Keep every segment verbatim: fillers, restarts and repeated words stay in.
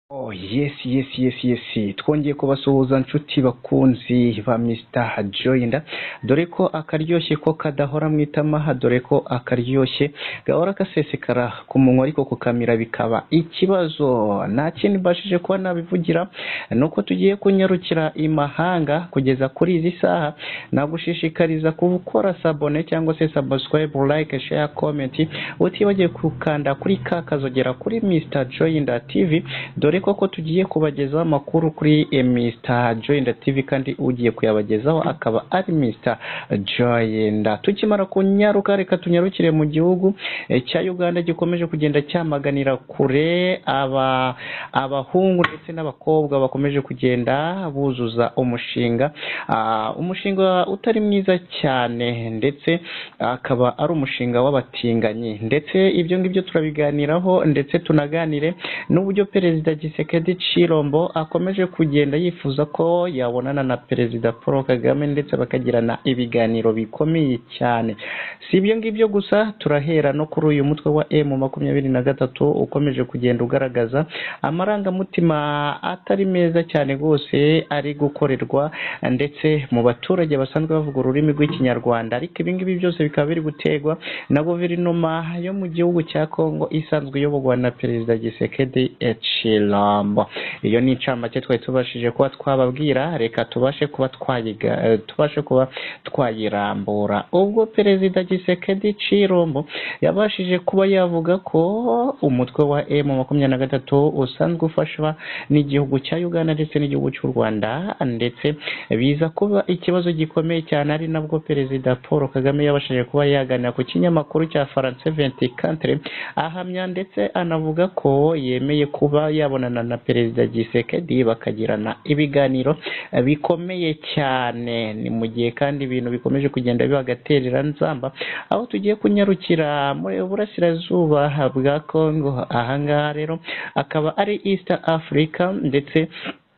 Oh yes yes yes yes twongeye kubasuhuza nshuti bakunzi ba mister Joyinda, dore ko akaryoshye ko kadahora mwitamaha, dore ko akaryoshye gahora kasesekara ku munwa ariko kukamira bikaba ikibazo. Nta kindi mbashije kuba nabivugira nuko tugiye kunyarukira imahanga. Kugeza kuri izi saha nagushishikariza gukora sabone cyangwa se subscribe, like, share, comment, utibagiye kukanda kuri ka kazogera kuri mister Joyinda T V, dore koko tugiye kubagezaho amakuru kuri mister Joyinda T V kandi ugiye kuyabagezaho akaba ari mister Joyinda. Tukimara kunyaruka, reka tunyarukire mu gihugu e, cya Uganda gikomeje kugenda cyamaganira kure aba abahungu ndetse n'abakobwa bakomeje kugenda buzuza umushinga uh, umushinga utari mwiza cyane, ndetse akaba ari umushinga w'abatinganyi. Ndetse ibyo ngibyo turabiganiraho, ndetse tunaganire n'uburyo Perezida Tshisekedi Tshilombo akomeje kugenda yifuza ko yabonana na Perezida Paul Kagame ndetse bakagirana ibiganiro bikomeye cyane. Si ibyo ngibyo gusa, turahera no kuri uyu mutwe wa M makumyabiri na gatatu ukomeje kugenda ugaragaza amarangamutima atari meza cyane rwose ari gukorerwa ndetse mu baturage basanzwe bavuga ururimi rw'ikinyarwanda. Ariko ibi ngibi byose bikaba biri gutegwa na guverinoma yo mu gihugu cya Kongo isanzwe iyoborwa na Perezida Tshisekedi Tshilombo. Iyo ni incamake twari tubashije kuba twababwira, reka tubashe kuba twayiga tubashe kuba twayirambura. Ubwo Perezida Tshisekedi Tshilombo yabashije kuba yavuga ko umutwe wa M makumyabiri na gatatu usanzwe ufashwa n'igihugu cya Uganda ndetse n'igihugu cy'u Rwanda, ndetse biza kuba ikibazo gikomeye cyane, ari nabwo Perezida Paul Kagame yabashije kuba yaganira ku kinyamakuru cya France vingt quatre ahamya ndetse anavuga ko yemeye kuba yabonana na Perezida Tshisekedi bakagirana ibiganiro bikomeye cyane. Ni mu gihe kandi ibintu bikomeje kugenda bibagaterera nzamba, aho tugiye kunyarukira muri burasirazuba bwa Kongo. Ahangaha rero akaba ari East Africa ndetse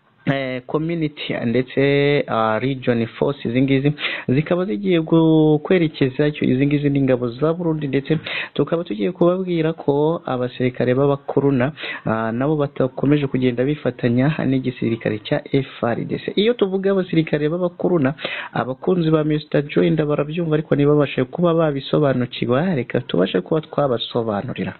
Eh, community ndetse uh, region force zingizi zikaba zigiye kwerekeza izi ngizi n'ingabo za Burundi, ndetse tukaba tugiye kubabwira ko abasirikare b'abakoruna uh, nabo batakomeje kugenda bifatanya n'igisirikare cya F A R D C. Iyo tuvuga abasirikare b'abakoruna, abakunzi ba mister Joyinda barabyumva, ariko ntibabashe kuba babisobanukirwa, reka tubashe kuba twabasobanurira.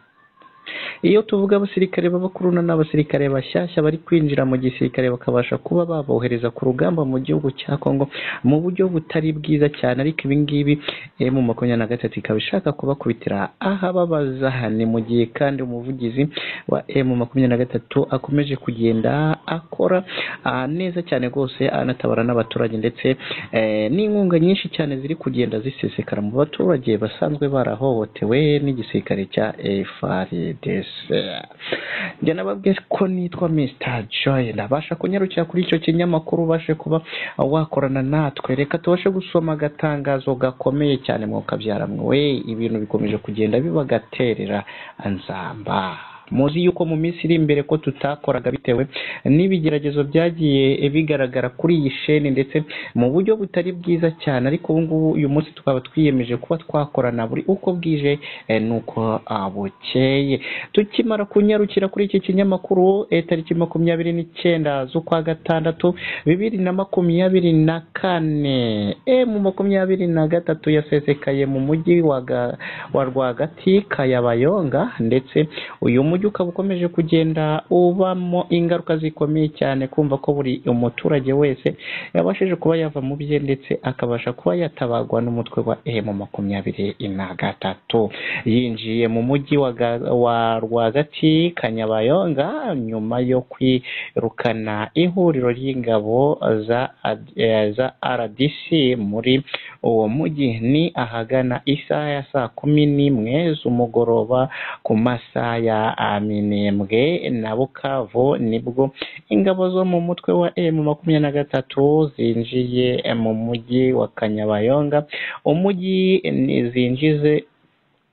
Iyo tuvuga abasirikare b'abakoruna n'abasirikare bashyashya bari kwinjira mu gisirikare bakabasha kuba babohereza ku rugamba mu gihugu cya Kongo mu buryo butari bwiza cyane, ariko ibi ngibi M makumyabiri na gatatu ikaba ishaka kubakubitira aha babaza. Ni mu gihe kandi umuvugizi wa M makumyabiri na gatatu akomeje kugenda akora uh, neza cyane rwose, anatabara n'abaturage, ndetse eh, n'inkunga nyinshi cyane ziri kugenda zisesekara mu baturage basanzwe barahohotewe n'igisirikare cya F A R D C. Njye nababwiye ko nitwa mister Joyinda. Basha kunyarukira kuri icyo kinyamakuru, bashe kuba wakorana natwe, reka tubashe gusoma agatangazo gakomeye cyane mu kabyaramwe we. Ibintu bikomeje kugenda bibagaterera nzamba. Muzi yuko mu minsi iri imbere ko tutakoraga bitewe n'ibigeragezo byagiye bigaragara kuri iyi sheni ndetse mu buryo butari bwiza cyane, ariko ubu ngubu uyu munsi tukaba twiyemeje kuba twakorana buri uko bwije eh, nuko abukeye. Tukimara kunyarukira kuri iki kinyamakuru eh, tariki makumyabiri n'icyenda z'ukwa gatandatu bibiri na makumyabiri na kane, M makumyabiri na gatatu yasesekaye mu mujyi wa, wa rwagati Kanyabayonga, ndetse uyu mujyi ukaba ukomeje kugenda ubamo ingaruka zikomeye cyane, kumva ko buri umuturage wese yabashije kuba yava mu bye ndetse akabasha kuba yatabagwa n'umutwe wa M makumyabiri na gatatu. Yinjiye mu mujyi wa, wa rwagati Kanyabayonga nyuma yo kwirukana ihuriro ry'ingabo za, za R D C muri uwo mujyi. Ni ahagana isaha ya saa kumi n'imwe z'umugoroba ku masaha ya Minembwe na Bukavu, nibwo ingabo zo mu mutwe wa M makumyabiri na gatatu zinjiye mu mujyi wa Kanyabayonga. Umujyi zinjize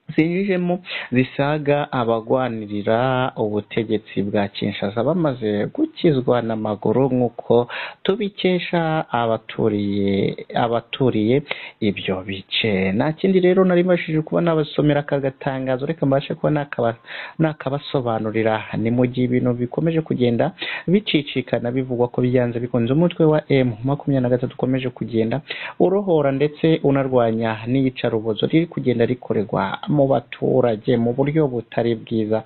zinjijemo zisaga abagwanirira ubutegetsi bwa Kinshasa bamaze gukizwa n'amaguru nk'uko tubikesha abaturiye abaturiye ibyo bice. Nta kindi rero nari mbashije kuba nabasomera aka gatangazo, reka mbashe kuba nakaba nakabasobanurira. Ni mu gihe ibintu bikomeje kugenda bicicikana bivugwa ko byanze bikunze umutwe wa M makumyabiri na gatatu ukomeje kugenda urohora ndetse unarwanya n'iyicarubozo riri kugenda rikorerwa mu baturage mu buryo butari bwiza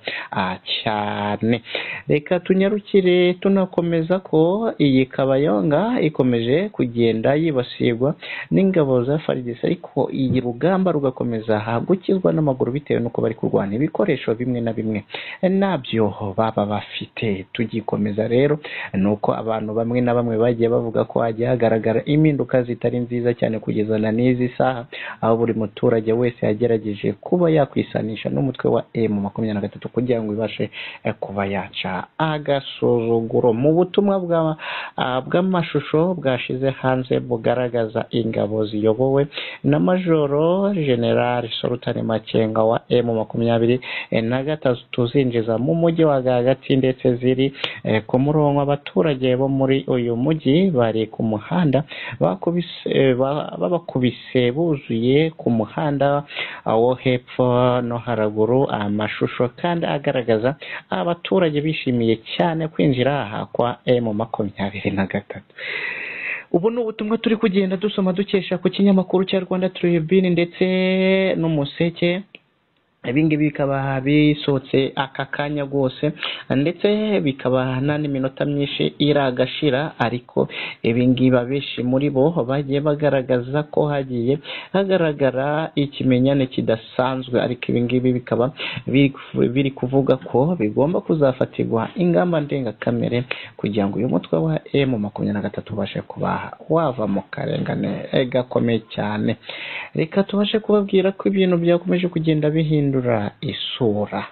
cyane. Reka tunyarukire tunakomeza ko iyi Kabayonga ikomeje kugenda yibasirwa n'ingabo za F A R D C, ariko iyi rugamba rugakomeza gukizwa n'amaguru bitewe n'uko bari kurwana ibikoresho bimwe na bimwe nabyo baba bafite. Tugikomeza rero nuko abantu bamwe na bamwe bagiye bavuga ko hagiye hagaragara impinduka zitari nziza cyane kugeza na n'izi saha, aho buri muturage wese yagerageje kuba yakwisanisha n'umutwe wa M makumyabiri na gatatu kugira ngo ibashe kuba yaca agasuzuguro. Mu butumwa bwa bw'amashusho bwashize hanze bugaragaza ingabo ziyobowe na Majoro General Sultan Makenga wa M makumyabiri na gatatu zinjiza mu mujyi wa Gagati ndetse ziri ku murongo. Abaturage bo muri uyu mujyi bari ku muhanda bakubise babakubise buzuye ku muhanda wo hepfo no haraguru. Amashusho kandi agaragaza abaturage bishimiye cyane kwinjira aha kwa M makumyabiri na gatatu. Ubu ni ubutumwa turi kugenda dusoma dukesha ku kinyamakuru cya Rwanda Tribune ndetse n'Umuseke. Ibingibi bikaba bisohotse aka kanya rwose ndetse bikaba nta n'iminota myinshi iragashira, ariko ibingibi abenshi muri bo bagiye bagaragaza ko hagiye hagaragara ikimenyane kidasanzwe, ariko ibingibi bikaba biri kuvuga ko bigomba kuzafatirwa ingamba ndengakamere kugira ngo uyu mutwe wa M makumyabiri na gatatu ubashe kuba wava mu karengane gakomeye cyane. Reka tubashe kubabwira ko ibintu byakomeje kugenda bihinduka isura.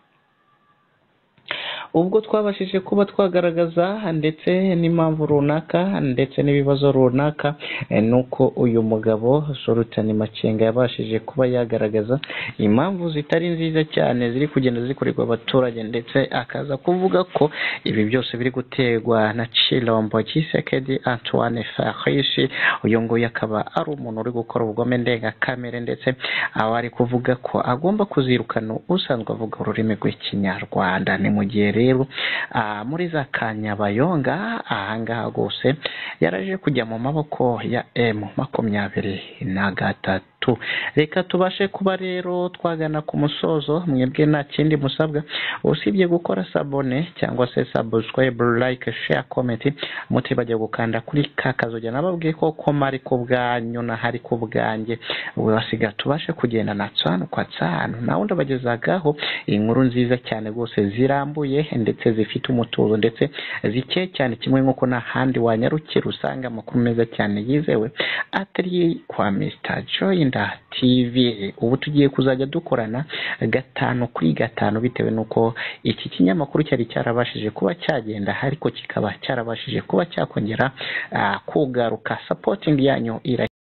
Ubwo twabashije kuba twagaragaza ndetse n'impamvu runaka ndetse n'ibibazo runaka, nuko uyu mugabo Sultan Makenga yabashije kuba yagaragaza impamvu zitari nziza cyane ziri kugenda zikorerwa abaturage, ndetse akaza kuvuga ko ibi byose biri guterwa na Chilombo Tshisekedi Antoine Felix. Uyu nguyu akaba ari umuntu uri gukora ubugome ndengakamere, ndetse aba ari kuvuga ko agomba kuzirukana usanzwe avuga ururimi rw'Ikinyarwanda. Ni mu gihe rero muri za Kanyabayonga ahangaha rwose yaraje kujya mu maboko ya M makumyabiri na gatatu. Reka tubashe kuba rero twagana ku musozo. Mwebwe nta kindi musabwa usibye gukora sabone cyangwa se subscribe, like, share, comment, mutibajya gukanda kuri kakazojya nababwiye ko komari ku bwanyu na hari ku bwanjye. Wasiga tubashe kugenda na tsano kwa tsano na undi bagezagaho inkuru nziza cyane rwose zirambuye ndetse zifite umutuzo ndetse zike cyane, kimwe nk'uko na handi wanyarukira usanga amakuru meza cyane yizewe atari kwa Mister Joyinda T V. Ubu tugiye kuzajya dukorana gatanu kuri gatanu bitewe nuko iki kinyamakuru cyari cyarabashije kuba cyagenda, ariko kikaba cyarabashije kuba cyakongera uh, kugaruka. Supporting yanyu ira